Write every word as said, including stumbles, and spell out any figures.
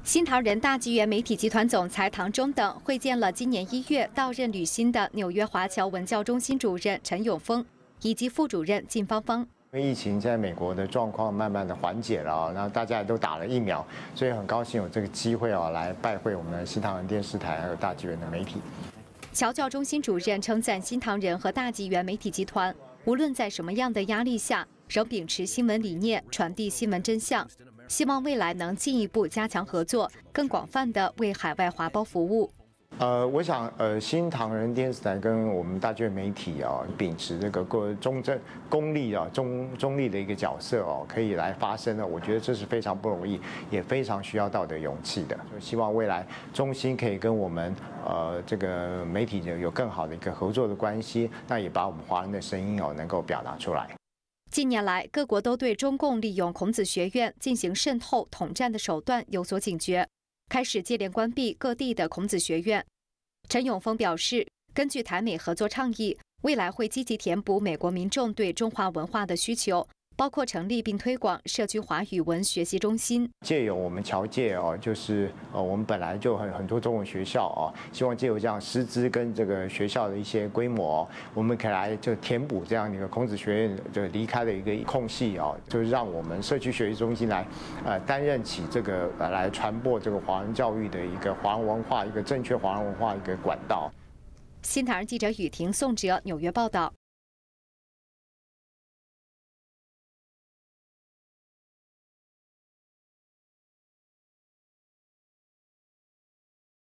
新唐人大纪元媒体集团总裁唐中等会见了今年一月到任履新的纽约华侨文教中心主任陈永峰以及副主任靳芳芳。 因为疫情在美国的状况慢慢的缓解了，然后大家也都打了疫苗，所以很高兴有这个机会啊，来拜会我们新唐人电视台还有大纪元的媒体。 侨教中心主任称赞新唐人和大纪元媒体集团，无论在什么样的压力下，仍秉持新闻理念，传递新闻真相。希望未来能进一步加强合作，更广泛地为海外华胞服务。 呃，我想，呃，新唐人电视台跟我们大纪元媒体啊，秉持这个中正、公立啊、中中立的一个角色哦，可以来发声呢。我觉得这是非常不容易，也非常需要道德勇气的。就希望未来中心可以跟我们呃这个媒体有更好的一个合作的关系，那也把我们华人的声音哦能够表达出来。 近年来，各国都对中共利用孔子学院进行渗透、统战的手段有所警觉，开始接连关闭各地的孔子学院。陈永峰表示，根据台美合作倡议，未来会积极填补美国民众对中华文化的需求，包括成立并推广社区华语文学习中心。 借由我们侨界哦，就是呃我们本来就很很多中文学校哦，希望借由这样师资跟这个学校的一些规模、哦，我们可以来就填补这样的一个孔子学院就离开的一个空隙哦，就是让我们社区学习中心来呃担任起这个呃来传播这个华人教育的一个华人文化一个正确华人文化一个管道。 新唐人记者雨婷、宋哲纽约报道。